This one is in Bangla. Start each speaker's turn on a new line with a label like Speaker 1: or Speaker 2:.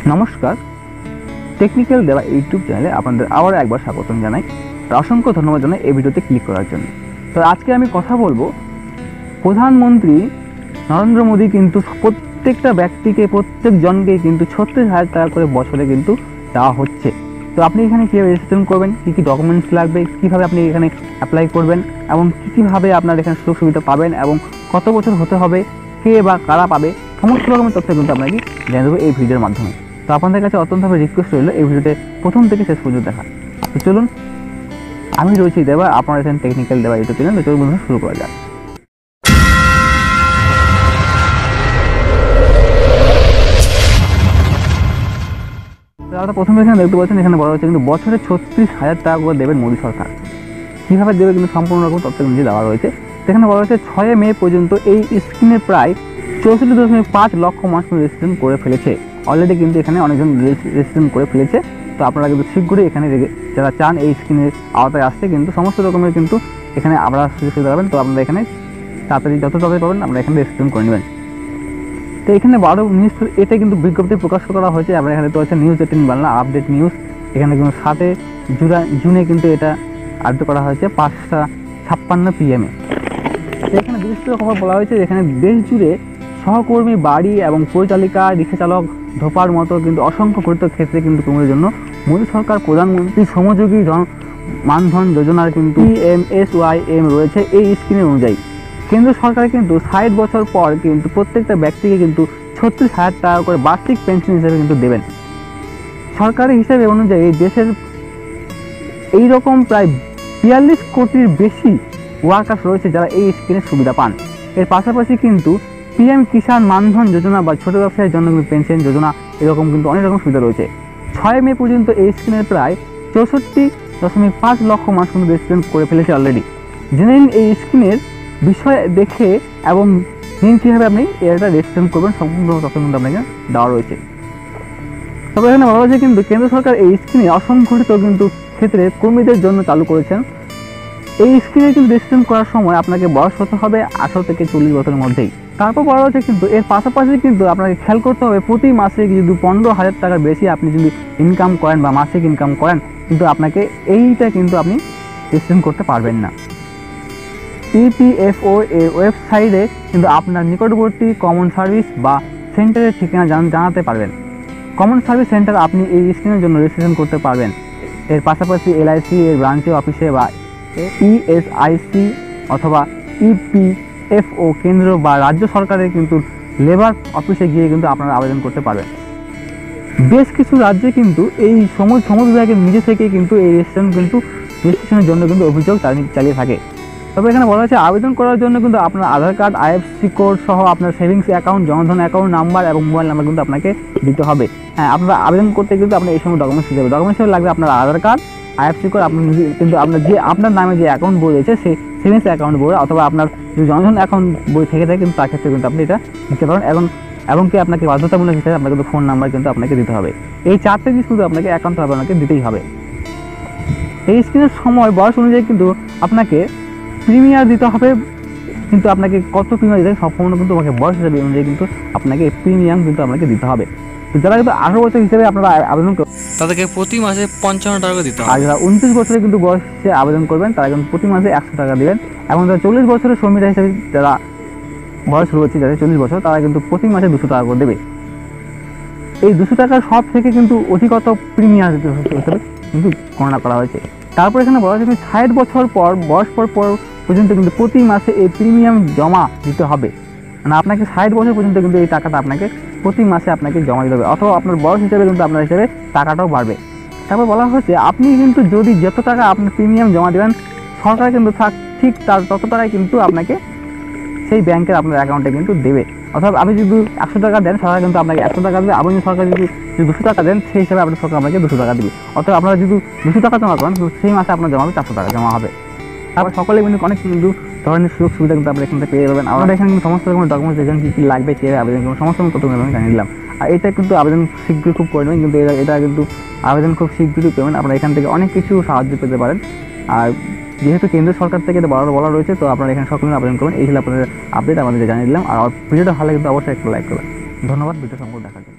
Speaker 1: নমস্কার, টেকনিক্যাল দেওয়া ইউটিউব চ্যানেলে আপনাদের আবার একবার স্বাগতম জানাই। অসংখ্য ধন্যবাদ জানাই এই ভিডিওতে ক্লিক করার জন্য। তো আজকে আমি কথা বলবো, প্রধানমন্ত্রী নরেন্দ্র মোদী কিন্তু প্রত্যেকটা ব্যক্তিকে, প্রত্যেকজনকে কিন্তু 36,000 টাকা করে বছরে কিন্তু দেওয়া হচ্ছে। তো আপনি এখানে কীভাবে রেজিস্ট্রেশন করবেন, কী কী ডকুমেন্টস লাগবে, কীভাবে আপনি এখানে অ্যাপ্লাই করবেন এবং কীভাবে আপনার এখানে সুযোগ সুবিধা পাবেন এবং কত বছর হতে হবে, কে বা কারা পাবে, সমস্ত রকমের তথ্য কিন্তু আপনাকে জেনে দেবো এই ভিডিওর মাধ্যমে। তো আপনাদের কাছে অত্যন্তভাবে রিকোয়েস্ট রইল এই ভিডিওতে প্রথম থেকে শেষ পর্যন্ত দেখা। তো চলুন, আমি রয়েছি দেবা, আপনারা এখানে টেকনিক্যাল দেওয়া ইউটিউব চ্যানেল। চলুন বন্ধুরা, শুরু করা যাক। আপনারা প্রথমে এখানে দেখতে পাচ্ছেন, এখানে বলা হচ্ছে কিন্তু বছরে 36,000 টাকা করে দেবেন মোদী সরকার। কীভাবে দেবে কিন্তু সম্পূর্ণ রকম তথ্য নিজে দেওয়া রয়েছে। সেখানে বলা হচ্ছে 6 মে পর্যন্ত এই স্কিমে প্রায় 64.5 লক্ষ মানুষ রেজিস্ট্রেশন করে ফেলেছে। অলরেডি কিন্তু এখানে অনেকজন রেজিস্ট্রেশন করে ফেলেছে। তো আপনারা কিন্তু শীঘ্রই এখানে যারা চান এই স্কিমের আওতায় আসতে কিন্তু সমস্ত রকমের কিন্তু এখানে আপনারা সুযোগ সুবিধা পাবেন। তো আপনারা এখানে তাড়াতাড়ি যত তাড়াতাড়ি পাবেন আপনারা এখানে রেজিস্ট্রেশন করে নেবেন। তো এখানে 12 নিউজ, এটা কিন্তু বিজ্ঞপ্তি প্রকাশ করা হয়েছে। আপনারা এখানে তো হচ্ছে নিউজ 18 বাংলা আপডেট নিউজ। এখানে কিন্তু 7 জুনে কিন্তু এটা আপডেট করা হয়েছে 5:56 PM। তো এখানে বিস্তৃত খবর বলা হয়েছে, এখানে দেশ জুড়ে সহকর্মী, বাড়ি এবং পরিচালিকা, রিক্সা চালক, ধোপার মতো কিন্তু অসংখ্য গুরুত্ব ক্ষেত্রে কিন্তু তোমাদের জন্য মোদী সরকার প্রধানমন্ত্রী শ্রমযোগী মানধন যোজনার কিন্তু PMSYM রয়েছে। এই স্কিমের অনুযায়ী কেন্দ্র সরকার কিন্তু 60 বছর পর কিন্তু প্রত্যেকটা ব্যক্তিকে কিন্তু 36,000 টাকা করে বার্ষিক পেনশন হিসেবে কিন্তু দেবেন। সরকারি হিসেবে অনুযায়ী দেশের এইরকম প্রায় 42 কোটির বেশি ওয়ার্কার্স রয়েছে যারা এই স্কিমের সুবিধা পান। এর পাশাপাশি কিন্তু PM কিষাণ মানধন যোজনা বা ছোট ব্যবসায়ীর জন্য কিন্তু পেনশন যোজনা, এরকম কিন্তু অনেক রকম সুবিধা রয়েছে। 6 মে পর্যন্ত এই স্কিমের প্রায় 64.5 লক্ষ মানুষ কিন্তু রেজিস্ট্রেশন করে ফেলেছে অলরেডি। জেনে নিন এই স্কিমের বিষয় দেখে এবং দিন কীভাবে আপনি এটা রেজিস্ট্রেশন করবেন, সম্পূর্ণ তথ্য কিন্তু আপনাকে দেওয়া রয়েছে। তবে এখানে বলা হয়েছে কিন্তু কেন্দ্র সরকার এই স্কিমে অসংগঠিত কিন্তু ক্ষেত্রে কর্মীদের জন্য চালু করেছেন। এই স্কিমে কিন্তু রেজিস্ট্রেশন করার সময় আপনাকে বয়স হতে হবে 18 থেকে 40 বছরের মধ্যেই। তারপর বলা হচ্ছে কিন্তু এর পাশাপাশি কিন্তু আপনাকে খেয়াল করতে হবে, প্রতি মাসে যদি 15,000 টাকার বেশি আপনি যদি ইনকাম করেন বা মাসিক ইনকাম করেন কিন্তু আপনাকে এইটা কিন্তু আপনি রেজিস্ট্রেশন করতে পারবেন না। EPFO এর ওয়েবসাইটে কিন্তু আপনার নিকটবর্তী কমন সার্ভিস বা সেন্টারের ঠিকানা জানাতে পারবেন। কমন সার্ভিস সেন্টার আপনি এই স্কিমের জন্য রেজিস্ট্রেশন করতে পারবেন। এর পাশাপাশি LIC এর ব্রাঞ্চে, অফিসে বা ESIC অথবা EPFO কেন্দ্র বা রাজ্য সরকারের কিন্তু লেবার অফিসে গিয়ে কিন্তু আপনারা আবেদন করতে পারবেন। বেশ কিছু রাজ্যে কিন্তু এই সমস্ত বিভাগের নিজে থেকে কিন্তু এই রেজিস্ট্রেশনের জন্য কিন্তু অভিযোগ চালিয়ে থাকে। তবে এখানে বলা হয়েছে আবেদন করার জন্য কিন্তু আপনার আধার কার্ড, IFSC কোড সহ আপনার savings account, Jan Dhan account number এবং মোবাইল নাম্বার কিন্তু আপনাকে দিতে হবে। হ্যাঁ, আপনারা আবেদন করতে কিন্তু আপনার এই সময় ডকুমেন্টস দিতে হবে। ডকুমেন্টস হিসেবে লাগবে আপনার আধার কার্ড, IFSC কোড, আপনি কিন্তু আপনার নামে যে অ্যাকাউন্ট বই রয়েছে সেই সেভিংস অ্যাকাউন্ট বই, অথবা আপনার যদি জনধন অ্যাকাউন্ট বই থেকে থাকে কিন্তু তার ক্ষেত্রে কিন্তু আপনি এটা দিতে পারেন। এবং কি আপনাকে বাধ্যতামূলক হিসেবে আপনাকে কিন্তু ফোন নাম্বার কিন্তু আপনাকে দিতে হবে। এই 4টে জিনিস কিন্তু আপনাকে একান্তভাবে আপনাকে দিতেই হবে। এই স্কিমের সময় বয়স অনুযায়ী কিন্তু আপনাকে প্রিমিয়ার দিতে হবে। কিন্তু আপনাকে কত প্রিমিয়ার দিতে হবে সম্পূর্ণ কিন্তু আমাকে বয়স হিসাবে অনুযায়ী কিন্তু আপনাকে প্রিমিয়াম কিন্তু আপনাকে দিতে হবে। তো যারা কিন্তু 18 বছর হিসেবে আপনারা আবেদন করবেন তাদেরকে প্রতি মাসে 55 টাকা দিতে হবে। আর যারা 29 বছরে কিন্তু বয়সে আবেদন করবেন তারা কিন্তু প্রতি মাসে 100 টাকা দেবেন। এবং যারা 40 বছরের শ্রমিক হিসেবে যারা বয়স রয়েছে, যাদের 40 বছর, তারা কিন্তু প্রতি মাসে 200 টাকা করে দেবে। এই 200 টাকার সব থেকে কিন্তু অধিকত প্রিমিয়াম হিসেবে কিন্তু গণনা করা হয়েছে। তারপর এখানে বলা হয়েছে 60 বছর পর বয়স পর্যন্ত কিন্তু প্রতি মাসে এই প্রিমিয়াম জমা দিতে হবে। মানে আপনাকে 60 বছর পর্যন্ত কিন্তু এই টাকাটা আপনাকে প্রতি মাসে আপনাকে জমা দিতে হবে, অথবা আপনার বয়স হিসেবে কিন্তু আপনার হিসেবে টাকাটাও বাড়বে। তারপর বলা হচ্ছে আপনি কিন্তু যদি যত টাকা আপনার প্রিমিয়াম জমা দেবেন, সরকার কিন্তু ঠিক তার তত টাকায় কিন্তু আপনাকে সেই ব্যাংকের আপনার অ্যাকাউন্টে কিন্তু দেবে। অথবা আপনি যদি 100 টাকা দেন, সরকার কিন্তু আপনাকে 100 টাকা দেবে। আপনি সরকার যদি 200 টাকা দেন, সেই হিসাবে আপনার সরকার আপনাকে 200 টাকা দেবে। অথবা আপনারা যদি 200 টাকা জমা করেন, সেই মাসে আপনার জমা হবে 400 টাকা জমা হবে। তারপর সকলে কিন্তু অনেক কিন্তু ধরনের সুযোগ সুবিধা কিন্তু আপনারা এখান থেকে পেয়ে যাবেন। আমরা এখানে কিন্তু সমস্ত রকমের ডকুমেন্টস দেখেন কী লাগবে, কীভাবে আবেদন করবেন, সমস্ত তথ্য আমি জানিয়ে দিলাম। আর এটা কিন্তু আবেদন শীঘ্রই খুব করে নেবেন, কিন্তু এটা কিন্তু আবেদন খুব শীঘ্রই পেবেন। আপনারা এখান থেকে অনেক কিছু সাহায্য পেতে পারেন। আর যেহেতু কেন্দ্র সরকার থেকে এটা বলা রয়েছে, তো আপনারা এখানে সকলে আবেদন করবেন। এই ছিল আপনাদের আপডেট, আমাদের জানিয়ে দিলাম। আর ভিডিওটা ভালো লাগে কিন্তু অবশ্যই একটা লাইক করবেন। ধন্যবাদ ভিডিও সম্পর্কে দেখার জন্য।